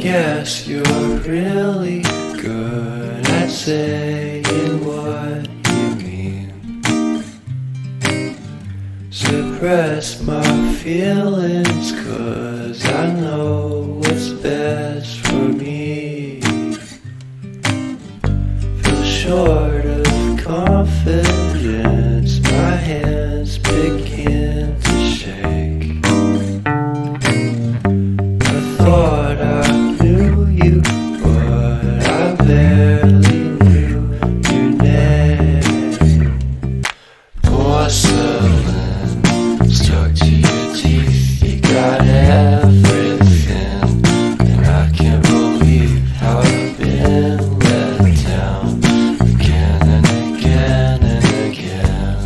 guess you're really good at saying what you mean. Suppress my feelings, 'cause I know what's best for me. Feel short of confidence, my hands begin to shake. I thought I knew you, but I barely knew your name. Porcelain stuck to your teeth, you got everything, and I can't believe how I've been let down again and again and again.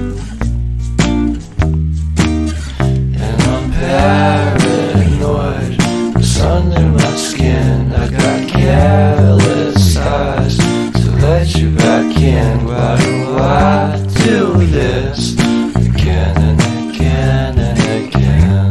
And I'm paranoid, what's under my skin. I got careless eyes to let you back in. Why do I do this again and again and again?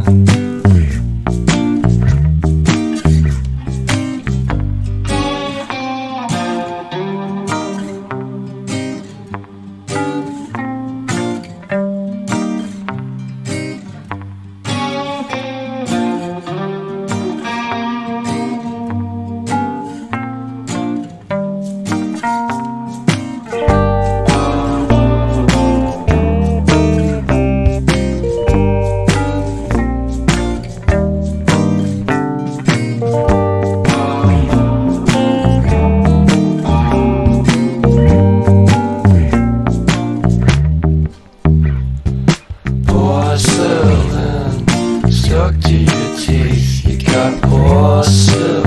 Porcelain stuck to your teeth, you got porcelain.